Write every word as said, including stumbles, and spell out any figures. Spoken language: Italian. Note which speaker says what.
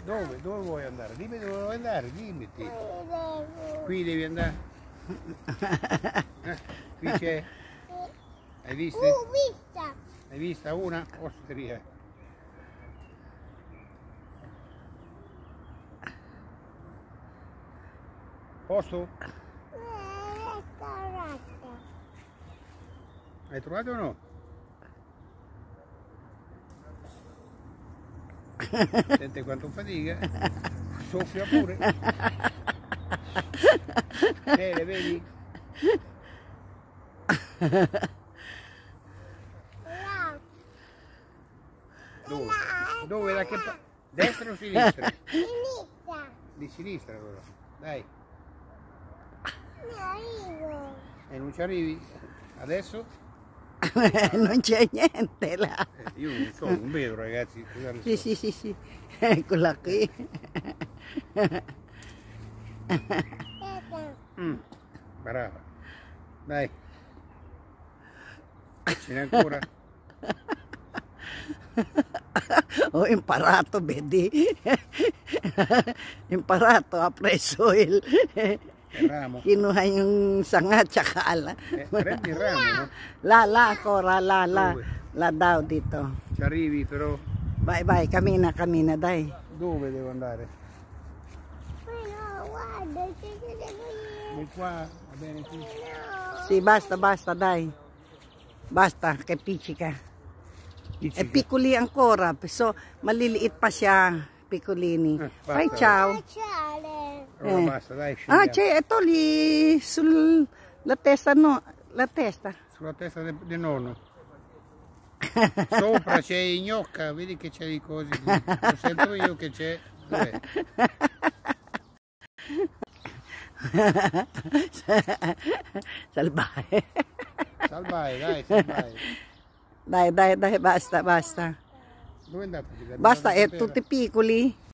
Speaker 1: Dove? Dove vuoi andare? Dimmi dove vuoi andare, dimmi. Qui devi andare. Eh, qui c'è. Hai visto?
Speaker 2: Ho vista.
Speaker 1: Hai vista una? Osteria. Posto? Hai trovato o no? Senti quanto fatica? Soffia pure. Bene, vedi? Dove? Dove? Da che parte? Destra o sinistra?
Speaker 2: Sinistra.
Speaker 1: Di sinistra allora. Dai.
Speaker 2: Non arrivo.
Speaker 1: E non ci arrivi? Adesso?
Speaker 3: Non c'è niente là.
Speaker 1: Eh, io non so, non vedo ragazzi.
Speaker 3: Sì, sì, sì, sì. Eccola qui.
Speaker 1: Mm, brava. Dai. Ce n'è ancora?
Speaker 3: Ho imparato, vedi? Imparato, ha preso il,
Speaker 1: Il ramo.
Speaker 3: kinuha yung sanga tsaka ala.
Speaker 1: Eh, prendi il ramo, no?
Speaker 3: La, la, Cora, la, la.
Speaker 1: Dove?
Speaker 3: La daw dito.
Speaker 1: Ci arrivi però.
Speaker 3: Bye, bye. Camina, camina, dai.
Speaker 1: Dove devo andare?
Speaker 2: No, guarda, c'è che devo io.
Speaker 1: Di qua, va bene qui.
Speaker 3: Sì, basta, basta, dai. Basta, che piccica.
Speaker 1: Dici
Speaker 3: E piccoli ancora, so, maliliit pa siya, piccolini.
Speaker 1: Eh, basta.
Speaker 3: Bye, ciao.
Speaker 2: Ciao.
Speaker 1: Allora
Speaker 3: Eh.
Speaker 1: basta, dai,
Speaker 3: Ah,
Speaker 1: scendiamo.
Speaker 3: c'è, ito lì, sulla testa, no, la testa.
Speaker 1: Sulla testa del de nonno. Sopra c'è i gnocca, vedi che c'è i cosi. Lo sento io che c'è. Dov'è?
Speaker 3: Salvaje.
Speaker 1: Salvai, dai, salvai.
Speaker 3: Dai, dai, dai, basta, basta.
Speaker 1: Dove è andato?
Speaker 3: Basta, è tutti piccoli.